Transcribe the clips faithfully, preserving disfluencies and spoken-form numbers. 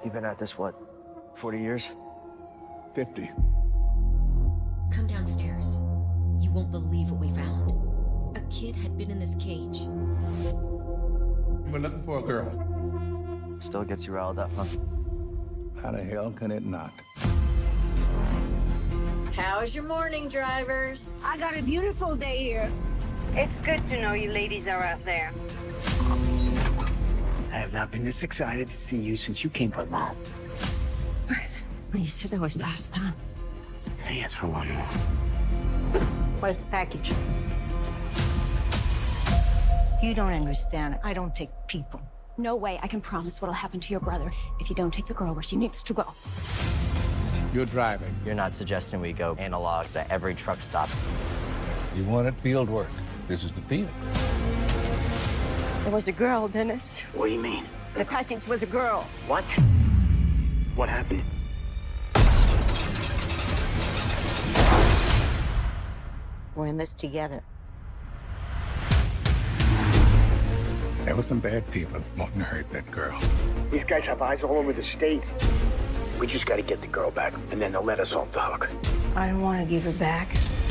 You've been at this, what, forty years? fifty. Come downstairs. You won't believe what we found. A kid had been in this cage. We're looking for a girl. Still gets you riled up, huh? How the hell can it not? How's your morning, drivers? I got a beautiful day here. It's good to know you ladies are out there. I have not been this excited to see you since you came from Mom. Well, you said that was last time. Hey, it's for one more. Where's the package? You don't understand. I don't take people. No way I can promise what'll happen to your brother if you don't take the girl where she needs to go. You're driving. You're not suggesting we go analog to every truck stop. You wanted field work. This is the field. It was a girl, Dennis. What do you mean? The package was a girl. What? What happened? We're in this together. There were some bad people wanting to hurt that girl. These guys have eyes all over the state. We just gotta get the girl back, and then they'll let us off the hook. I don't want to give her back.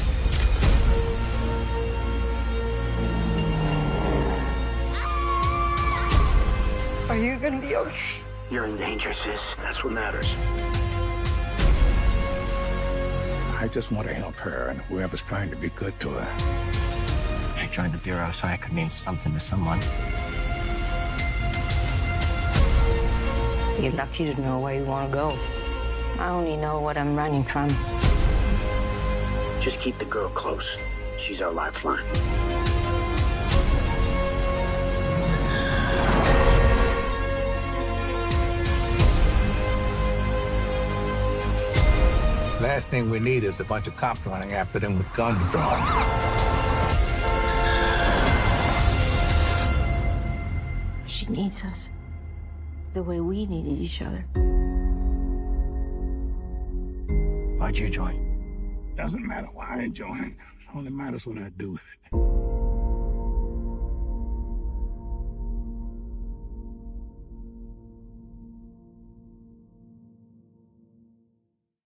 Are you gonna be okay? You're in danger, sis. That's what matters. I just want to help her and whoever's trying to be good to her. I joined the Bureau so I could mean something to someone. You're lucky to know where you want to go. I only know what I'm running from. Just keep the girl close. She's our lifeline. Last thing we need is a bunch of cops running after them with guns drawn. She needs us the way we needed each other. Why'd you join? Doesn't matter why I join. Only matters what I do with it.